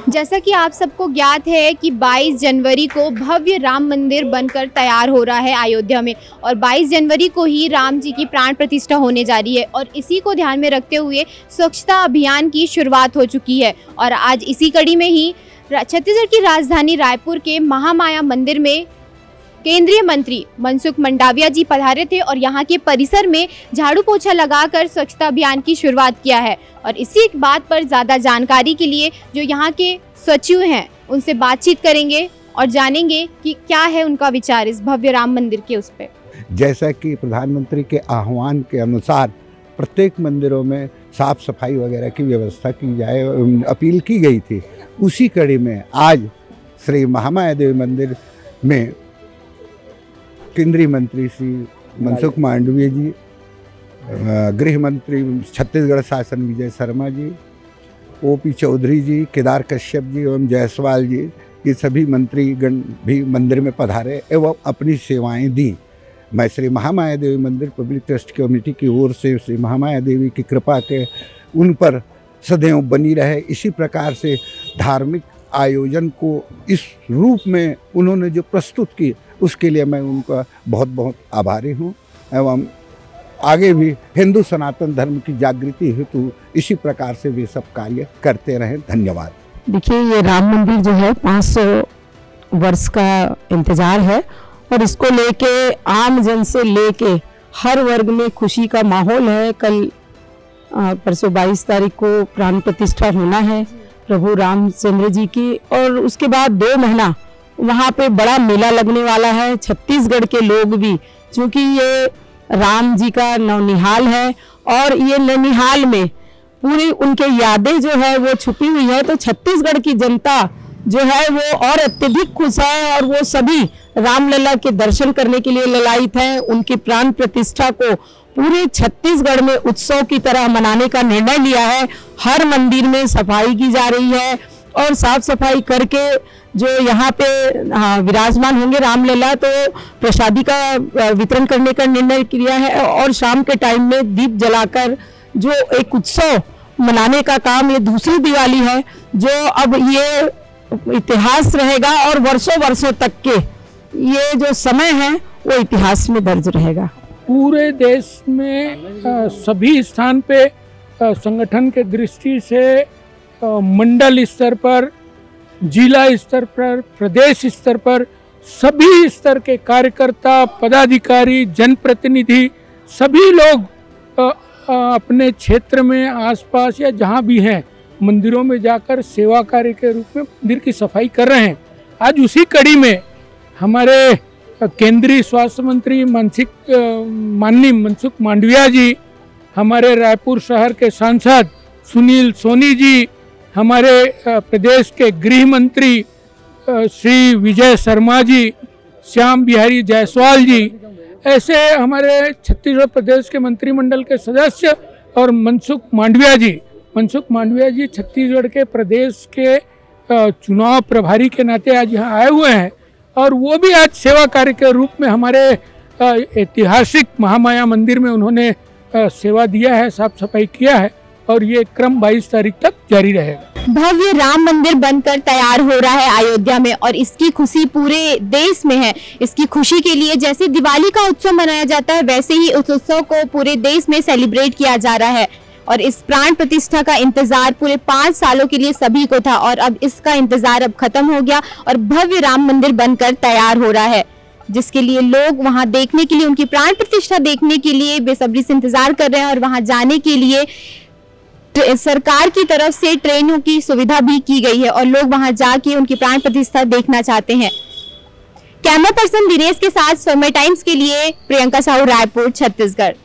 जैसा कि आप सबको ज्ञात है कि 22 जनवरी को भव्य राम मंदिर बनकर तैयार हो रहा है अयोध्या में, और 22 जनवरी को ही राम जी की प्राण प्रतिष्ठा होने जा रही है। और इसी को ध्यान में रखते हुए स्वच्छता अभियान की शुरुआत हो चुकी है। और आज इसी कड़ी में ही छत्तीसगढ़ की राजधानी रायपुर के महामाया मंदिर में केंद्रीय मंत्री मनसुख मंडाविया जी पधारे थे और यहाँ के परिसर में झाड़ू पोछा लगाकर स्वच्छता अभियान की शुरुआत किया है। और इसी बात पर ज़्यादा जानकारी के लिए जो यहाँ के सचिव हैं उनसे बातचीत करेंगे और जानेंगे कि क्या है उनका विचार इस भव्य राम मंदिर के उस पर। जैसा कि प्रधानमंत्री के आह्वान के अनुसार प्रत्येक मंदिरों में साफ सफाई वगैरह की व्यवस्था की जाए, अपील की गई थी। उसी कड़ी में आज श्री महामाया देवी मंदिर में केंद्रीय मंत्री श्री मनसुख मांडविया जी, गृह मंत्री छत्तीसगढ़ शासन विजय शर्मा जी, ओपी चौधरी जी, केदार कश्यप जी एवं जायसवाल जी, ये सभी मंत्रीगण भी मंदिर में पधारे एवं अपनी सेवाएं दी। मैं श्री महामाया देवी मंदिर पब्लिक ट्रस्ट कमेटी की ओर से श्री महामाया देवी की कृपा के उन पर सदैव बनी रहे, इसी प्रकार से धार्मिक आयोजन को इस रूप में उन्होंने जो प्रस्तुत की उसके लिए मैं उनका बहुत बहुत आभारी हूँ। एवं आगे भी हिंदू सनातन धर्म की जागृति हेतु इसी प्रकार से वे सब कार्य करते रहें। धन्यवाद। देखिए, ये राम मंदिर जो है 500 वर्ष का इंतजार है और इसको लेके आम जन से लेके हर वर्ग में खुशी का माहौल है। कल परसों 22 तारीख को प्राण प्रतिष्ठा होना है प्रभु रामचंद्र जी की, और उसके बाद 2 महीना वहाँ पे बड़ा मेला लगने वाला है। छत्तीसगढ़ के लोग भी, क्योंकि ये राम जी का नौनिहाल है और ये नौनिहाल में पूरी उनके यादें जो है वो छुपी हुई है, तो छत्तीसगढ़ की जनता जो है वो और अत्यधिक खुश है और वो सभी रामलला के दर्शन करने के लिए ललायित हैं। उनकी प्राण प्रतिष्ठा को पूरे छत्तीसगढ़ में उत्सव की तरह मनाने का निर्णय लिया है। हर मंदिर में सफाई की जा रही है और साफ सफाई करके जो यहाँ पे विराजमान होंगे रामलला, तो प्रसादी का वितरण करने का निर्णय किया है। और शाम के टाइम में दीप जलाकर जो एक उत्सव मनाने का काम, ये दूसरी दिवाली है जो अब ये इतिहास रहेगा और वर्षों वर्षों तक के ये जो समय है वो इतिहास में दर्ज रहेगा। पूरे देश में सभी स्थान पे संगठन के दृष्टि से मंडल स्तर पर, जिला स्तर पर, प्रदेश स्तर पर सभी स्तर के कार्यकर्ता, पदाधिकारी, जनप्रतिनिधि सभी लोग अपने क्षेत्र में आसपास या जहाँ भी हैं मंदिरों में जाकर सेवा कार्य के रूप में मंदिर की सफाई कर रहे हैं। आज उसी कड़ी में हमारे केंद्रीय स्वास्थ्य मंत्री माननीय मनसुख मांडविया जी, हमारे रायपुर शहर के सांसद सुनील सोनी जी, हमारे प्रदेश के गृह मंत्री श्री विजय शर्मा जी, श्याम बिहारी जायसवाल जी, ऐसे हमारे छत्तीसगढ़ प्रदेश के मंत्रिमंडल के सदस्य और मनसुख मांडविया जी छत्तीसगढ़ के प्रदेश के चुनाव प्रभारी के नाते आज यहाँ आए हुए हैं और वो भी आज सेवा कार्य के रूप में हमारे ऐतिहासिक महामाया मंदिर में उन्होंने सेवा दिया है, साफ सफाई किया है और ये क्रम 22 तारीख तक जारी रहेगा। भव्य राम मंदिर बनकर तैयार हो रहा है अयोध्या में और इसकी खुशी पूरे देश में है। इसकी खुशी के लिए जैसे दिवाली का उत्सव मनाया जाता है वैसे ही उस उत्सव को पूरे देश में सेलिब्रेट किया जा रहा है। और इस प्राण प्रतिष्ठा का इंतजार पूरे 5 सालों के लिए सभी को था और अब इसका इंतजार अब खत्म हो गया और भव्य राम मंदिर बनकर तैयार हो रहा है, जिसके लिए लोग वहां देखने के लिए, उनकी प्राण प्रतिष्ठा देखने के लिए बेसब्री से इंतजार कर रहे हैं। और वहां जाने के लिए सरकार की तरफ से ट्रेनों की सुविधा भी की गई है और लोग वहां जाके उनकी प्राण प्रतिष्ठा देखना चाहते हैं। कैमरा पर्सन दिनेश के साथ समय टाइम्स के लिए प्रियंका साहू, रायपुर, छत्तीसगढ़।